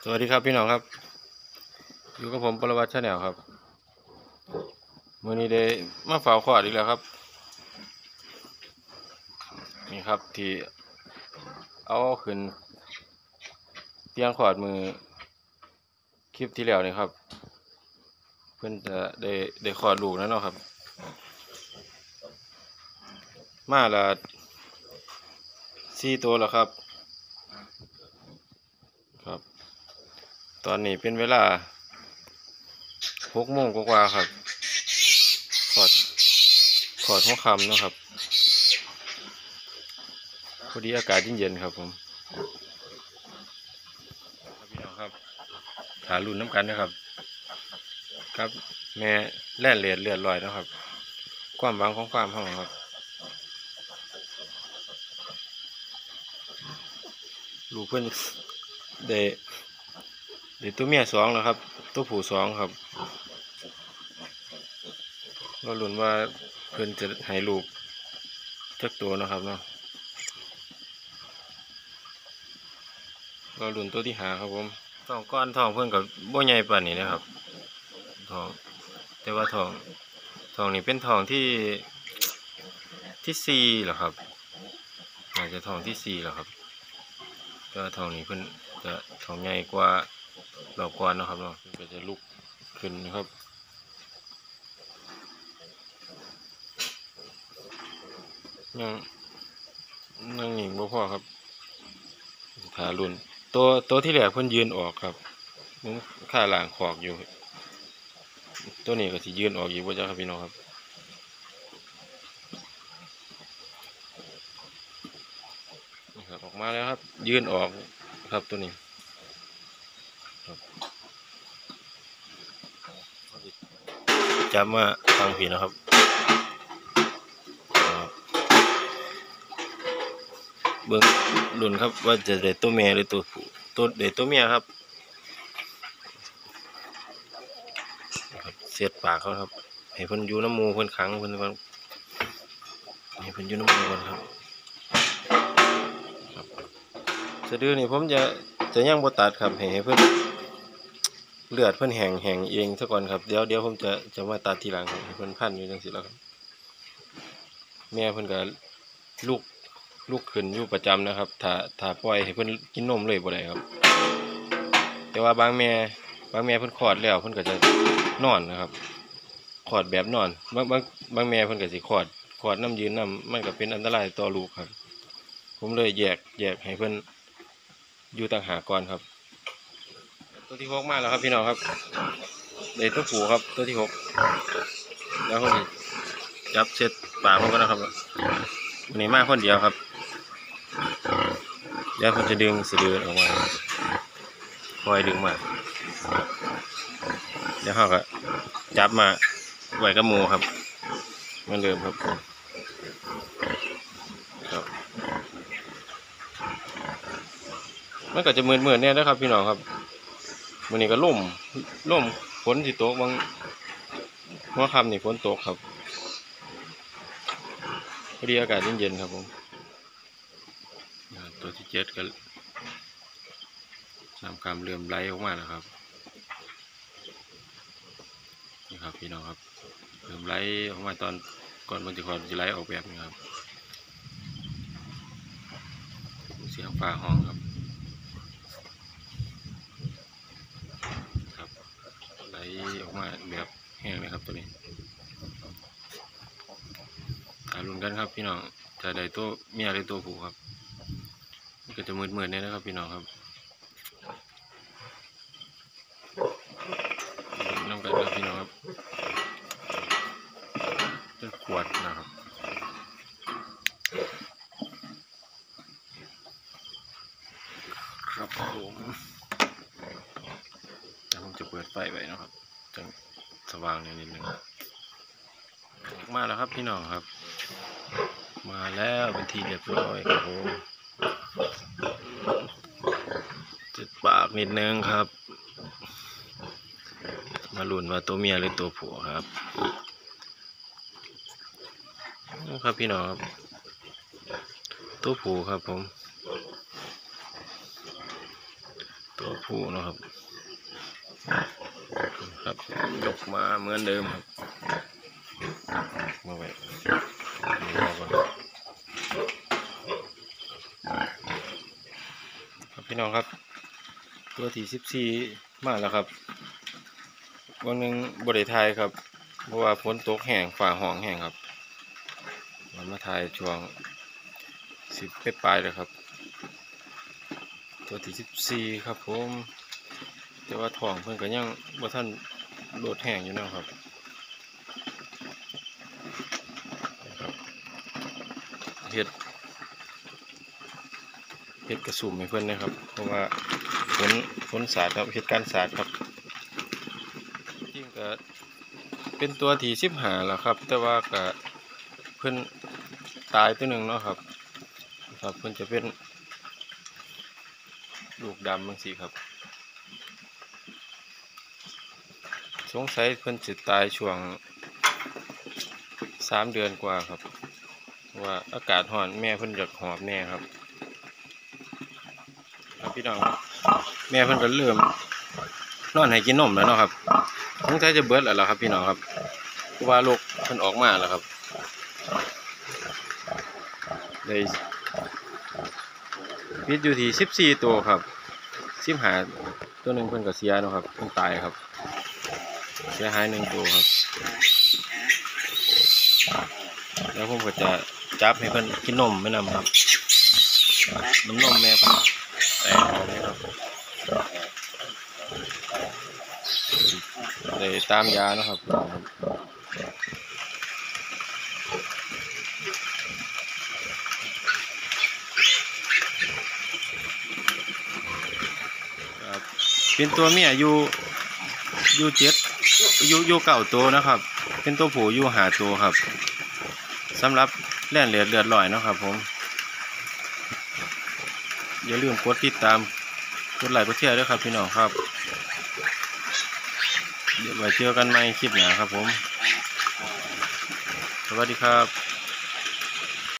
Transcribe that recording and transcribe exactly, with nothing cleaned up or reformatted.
สวัสดีครับพี่น้องครับอยู่กับผมปรวัติชาแนลครับมื้อนี้ได้มาฝากขวดอีกแล้วครับนี่ครับที่เอาขึ้นเตียงขวดมือคลิปที่แล้วนี่ครับเพื่อนจะได้ได้ขอดลูกแล้วเนาะครับมาละสี่ตัวแล้วครับครับตอนนี้เป็นเวลาหกโมงกว่าๆครับขอดขอดหัวค่ำเนาะครับพอดีอากาศเย็นๆครับผมพี่น้องครับถารุ่นน้ำกันนะครับครับแม่แล่นเลือดเลือดลอยนะครับความหวังของความห้องครับลูกเพื่อนเดเดตัวเมียสองแล้วครับตัวผู้สองครับเราลุ้นว่าเพื่อนจะให้ลูกจักตัวนะครับเนาะเราลุ้นตัวที่หาครับผมทองก้อนทองเพื่อนกับบ่ใหญ่ปานนี้นะครับทองแต่ว่าทองทองนี่เป็นทองที่ที่สี่เหรอครับอาจจะทองที่สี่เหรอครับก็ทองนี้เพื่อนจะทองใหญ่กว่าเราก้อนนะครับเนาะก็จะลุกขึ้นนะครับยังยังหญิงบ่พอครับถารุ่นตัวตัวที่แหลกเพิ่นยืนออกครับมึงค่าหลังขอกอยู่ตัวนี้ก็สิยืนออกอยู่บ่จ้าครับพี่น้องครับนี่ครับออกมาแล้วครับยืนออกครับตัวนี้จับมาฟังพี่นะครับเบิ่งรุ่นครับว่าจะได้ตัวแม่หรือตัวผู้ตัวได้ตัวเมียครับเสียดปากเขาครับให้เพิ่นอยู่น้ำมูเพิ่นขังเพิ่นว่าให้เพิ่นอยู่น้ำมูก่อนครับสะดือนี่ผมจะจะยังบ่ตัดครับให้เพิ่นเลือดเพิ่นแห้งแห้งเองซะก่อนครับเดี๋ยวเดี๋ยวผมจะจะมาตัดทีหลังครับให้เพิ่นพันอยู่จังซี่แล้วครับแม่เพิ่นก็ลูกลูกขึ้นอยู่ประจำนะครับถ้าถ้าปล่อยให้เพิ่นกินนมเลยบ่ได้ครับแต่ว่าบางแม่บางแม่เพิ่นคลอดแล้วเพิ่นก็จะนอนนะครับคลอดแบบนอนบางบางบางแม่เพิ่นก็สิคลอดคลอดน้ำยืนน้ำมันก็เป็นอันตรายต่อลูกครับผมเลยแยกแยกให้เพิ่นอยู่ต่างหากก่อนครับตัวที่หกมาแล้วครับพี่น้องครับเด็กตัวผู้ครับตัวที่หกแล้วผมจับเช็ดปากมันก็นะครับวันนี้มาคนเดียวครับเดี๋ยวผมจะดึงสะดือออกมาคอยดึงมาเดี๋ยวเขาก็จับมาไว้กับหมูครับเหมือนเดิมครับมันก็จะเหมือนเหมือนเนี่ยนะครับพี่น้องครับวันนี้ก็ล่มล่มฝนสิตกบางหัวค่ำนี่ฝนตกครับพอดีอากาศเย็นๆครับผมตัวที่เจ็ดก็น้ำกำเริ่มไหลออกมาแล้วครับนี่ครับพี่น้องครับเริ่มไหลออกมาตอนก่อนมันจะคลอดจะไหลออกแบบนี้ครับเสียงฟ้าห้องครับครับไหลออกมาแบบแห้งเลยครับตัวนี้ถ่ายลุ้นกันครับพี่น้องจะได้ตัวเมียหรือตัวผู้ครับก็จะมืดๆเนี่ยนะครับพี่น้องครับน้ำกันครับพี่น้องครับเป็นขวดนะครับครับผมเดี๋ยวผมจะเปิดไฟไว้นะครับจะสว่างนิดนึงมาแล้วครับพี่น้องครับมาแล้วเป็นทีเรียบร้อยครับผมจุดปากนิดนึงครับมาลุ้นว่าตัวเมียหรือตัวผัวครับครับพี่น้องครับตัวผู้ครับผมตัวผู้นะครับครับยกมาเหมือนเดิมครับมาไว้รอก่อนครับพี่น้องครับตัวที่สิบสี่มาแล้วครับวันหนึ่งบริไทยครับเพราะว่าฝนตกแห้งฝ่าห้องแห้งครับมันมาถ่ายช่วงสิบปลายเลยครับตัวที่สิบสี่ครับผมแต่ว่าท้องเพิ่นก็ยังบ่ทันโดดแห้งอยู่นะครับเฮ็ดเฮ็ดกระสุ่มให้เพิ่นนะครับเพราะว่าฝนฝนสาดครับเฮ็ดการสาดครับจริงก็เป็นตัวที่สิบห้าแล้วครับแต่ว่าก็เพิ่นตายตัวหนึ่งเนาะครับครับเพิ่นจะเป็นลูกดำบางสีครับสงสัยเพิ่นจะตายช่วงสามเดือนกว่าครับว่าอากาศร้อนแม่เพิ่นอยากหอบแน่ครับครับพี่น้องแม่เพิ่นก็เริ่มนอนให้กินนมแล้วเนาะครับสงสัยจะเบิดแล้วล่ะครับพี่น้องครับเพราะว่าลูกเพิ่นออกมาแล้วครับเลยมีอยู่ที่สิบสี่ตัวครับสิบห้าตัวหนึ่งเพิ่นก็เสียเนาะครับเพิ่นตายครับเสียหายหนึ่งตัวครับแล้วผมก็จะจับให้เพิ่นกินนมไม่นำครับน้ำนมแม่เพิ่นแต่นี่ครับเลยตามยาเนาะครับเป็นตัวเมียอยู่อยู่เจ็ดอยู่อยู่เก่าตัวนะครับเป็นตัวผู้อยู่หาตัวครับสำหรับแล่นเลือดเลือดลอยนะครับผมอย่าลืมกดติดตามกดไลค์กดแชร์ด้วยครับพี่น้องครับเดี๋ยวไว้เจอกันใหม่คลิปหน้าครับผมสวัสดีครับ